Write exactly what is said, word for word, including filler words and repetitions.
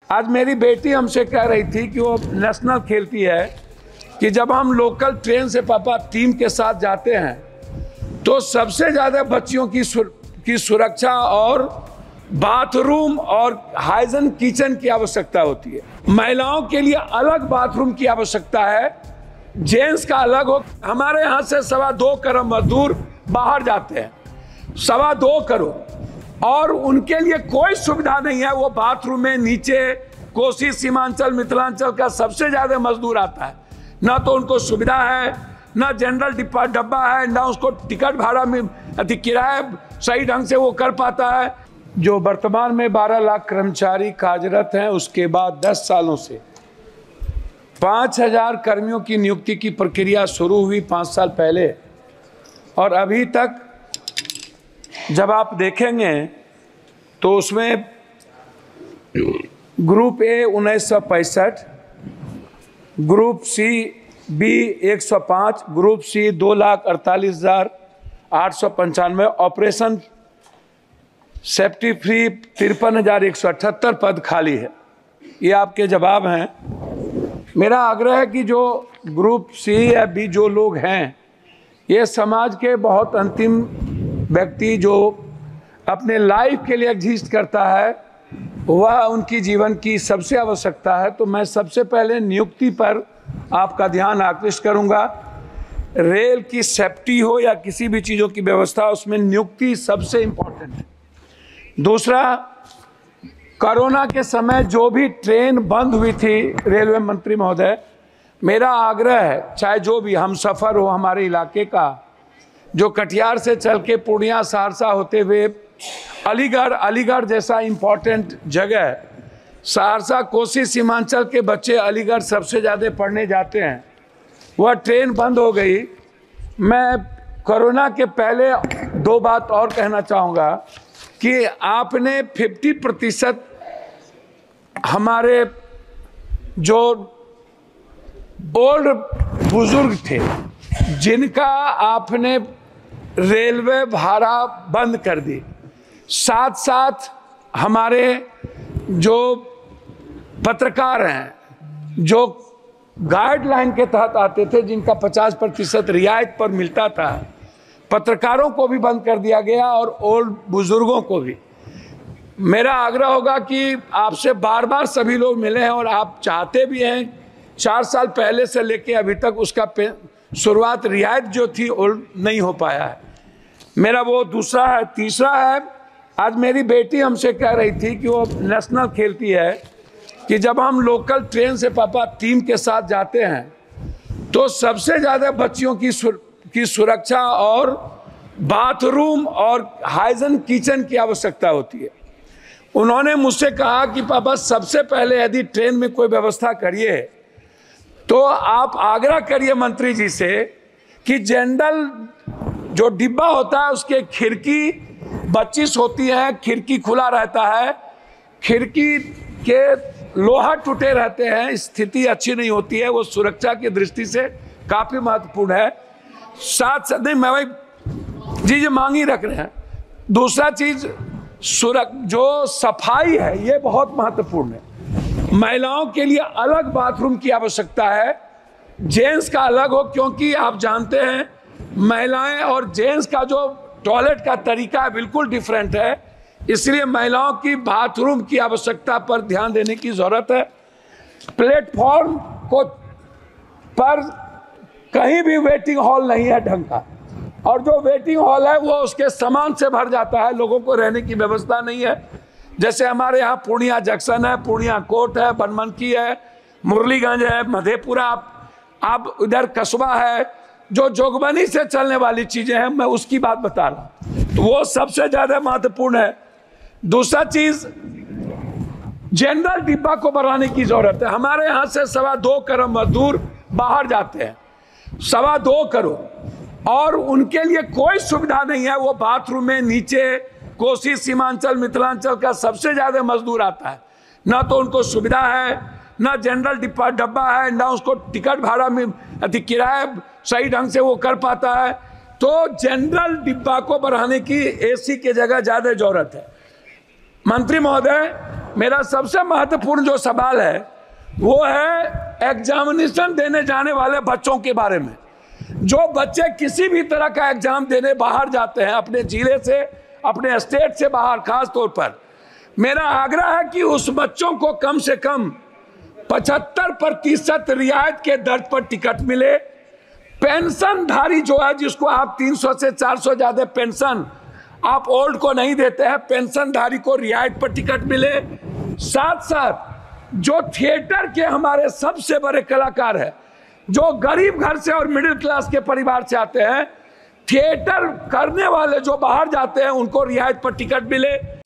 आज मेरी बेटी हमसे कह रही थी कि वो नेशनल खेलती है कि जब हम लोकल ट्रेन से पापा टीम के साथ जाते हैं तो सबसे ज़्यादा बच्चियों की सुर, की सुरक्षा और बाथरूम और हाइजीन किचन की आवश्यकता होती है। महिलाओं के लिए अलग बाथरूम की आवश्यकता है, जेंट्स का अलग हो। हमारे यहाँ से सवा दो करोड़ मजदूर बाहर जाते हैं, सवा दो करोड़, और उनके लिए कोई सुविधा नहीं है। वो बाथरूम में नीचे कोसी सीमांचल मिथिलांचल का सबसे ज्यादा मजदूर आता है, ना तो उनको सुविधा है, ना जनरल डिब्बा डब्बा है, ना उसको टिकट भाड़ा में अधिक किराया सही ढंग से वो कर पाता है। जो वर्तमान में बारह लाख कर्मचारी कार्यरत हैं, उसके बाद दस सालों से पाँच हजार कर्मियों की नियुक्ति की प्रक्रिया शुरू हुई पाँच साल पहले, और अभी तक जब आप देखेंगे तो उसमें ग्रुप ए उन्नीस सौ पैंसठ, ग्रुप सी बी एक सौ पाँच, ग्रुप सी दो लाख अड़तालीस हजार आठ सौ पंचानवे, ऑपरेशन सेफ्टी फ्री तिरपन हजार एक सौ अठहत्तर पद खाली है। ये आपके जवाब हैं। मेरा आग्रह है कि जो ग्रुप सी या बी जो लोग हैं, ये समाज के बहुत अंतिम व्यक्ति जो अपने लाइफ के लिए एग्जिस्ट करता है, वह उनकी जीवन की सबसे आवश्यकता है। तो मैं सबसे पहले नियुक्ति पर आपका ध्यान आकृष्ट करूंगा। रेल की सेफ्टी हो या किसी भी चीज़ों की व्यवस्था, उसमें नियुक्ति सबसे इम्पोर्टेंट है। दूसरा, कोरोना के समय जो भी ट्रेन बंद हुई थी, रेलवे मंत्री महोदय, मेरा आग्रह है, चाहे जो भी हम सफ़र हो हमारे इलाके का, जो कटिहार से चल के पूर्णिया सहरसा होते हुए अलीगढ़ अलीगढ़ जैसा इम्पोर्टेंट जगह, सहरसा कोसी सीमांचल के बच्चे अलीगढ़ सबसे ज़्यादा पढ़ने जाते हैं, वह ट्रेन बंद हो गई। मैं कोरोना के पहले दो बात और कहना चाहूँगा कि आपने पचास प्रतिशत हमारे जो ओल्ड बुजुर्ग थे जिनका आपने रेलवे भाड़ा बंद कर दी, साथ साथ हमारे जो पत्रकार हैं जो गाइडलाइन के तहत आते थे, जिनका पचास प्रतिशत रियायत पर मिलता था, पत्रकारों को भी बंद कर दिया गया और ओल्ड बुजुर्गों को भी। मेरा आग्रह होगा कि आपसे बार बार सभी लोग मिले हैं और आप चाहते भी हैं, चार साल पहले से लेके अभी तक उसका शुरुआत रियायत जो थी ओल्ड नहीं हो पाया है। मेरा वो दूसरा है। तीसरा है, आज मेरी बेटी हमसे कह रही थी कि वो नेशनल खेलती है कि जब हम लोकल ट्रेन से पापा टीम के साथ जाते हैं तो सबसे ज़्यादा बच्चियों की सुर, की सुरक्षा और बाथरूम और हाइजीन किचन की आवश्यकता होती है। उन्होंने मुझसे कहा कि पापा सबसे पहले यदि ट्रेन में कोई व्यवस्था करिए तो आप आग्रह करिए मंत्री जी से कि जनरल जो डिब्बा होता है उसके खिड़की बत्तीस होती है, खिड़की खुला रहता है, खिड़की के लोहा टूटे रहते हैं, स्थिति अच्छी नहीं होती है, वो सुरक्षा की दृष्टि से काफ़ी महत्वपूर्ण है। साथ साथ नहीं, मैं भाई जी जी मांग ही रख रहे हैं। दूसरा चीज़ सुरक जो सफाई है, ये बहुत महत्वपूर्ण है। महिलाओं के लिए अलग बाथरूम की आवश्यकता है, जेंट्स का अलग हो, क्योंकि आप जानते हैं महिलाएं और जेंट्स का जो टॉयलेट का तरीका है बिल्कुल डिफरेंट है, इसलिए महिलाओं की बाथरूम की आवश्यकता पर ध्यान देने की जरूरत है। प्लेटफॉर्म को पर कहीं भी वेटिंग हॉल नहीं है ढंग का, और जो वेटिंग हॉल है वो उसके सामान से भर जाता है, लोगों को रहने की व्यवस्था नहीं है। जैसे हमारे यहाँ पूर्णिया जंक्शन है, पूर्णिया कोर्ट है, बनमनकी है, मुरलीगंज है, मधेपुरा, आप इधर कस्बा है, जो जोगबनी से चलने वाली चीजें हैं, मैं उसकी बात बता रहा हूँ, तो वो सबसे ज्यादा महत्वपूर्ण है। दूसरा चीज, जनरल डिब्बा को बढ़ाने की जरूरत है। हमारे यहाँ से सवा दो करोड़ मजदूर बाहर जाते हैं, सवा दो करोड़, और उनके लिए कोई सुविधा नहीं है। वो बाथरूम में नीचे कोसी सीमांचल मिथिलांचल का सबसे ज्यादा मजदूर आता है, ना तो उनको सुविधा है, ना जनरल डिब्बा डब्बा है, ना उसको टिकट भाड़ा में अधिक किराया सही ढंग से वो कर पाता है। तो जनरल डिब्बा को बढ़ाने की एसी की जगह ज्यादा जरूरत है। मंत्री महोदय, मेरा सबसे महत्वपूर्ण जो सवाल है वो है एग्जामिनेशन देने जाने वाले बच्चों के बारे में। जो बच्चे किसी भी तरह का एग्जाम देने बाहर जाते हैं, अपने जिले से, अपने स्टेट से बाहर, खास तौर पर मेरा आग्रह है कि उस बच्चों को कम से कम पचहत्तर प्रतिशत रियायत के दर पर टिकट मिले। पेंशनधारी जो है, जिसको आप तीन सौ से चार सौ ज्यादा पेंशन आप ओल्ड को नहीं देते हैं, पेंशनधारी को रियायत पर टिकट मिले। साथ साथ जो थिएटर के हमारे सबसे बड़े कलाकार हैं, जो गरीब घर से और मिडिल क्लास के परिवार से आते हैं, थिएटर करने वाले जो बाहर जाते हैं, उनको रियायत पर टिकट मिले।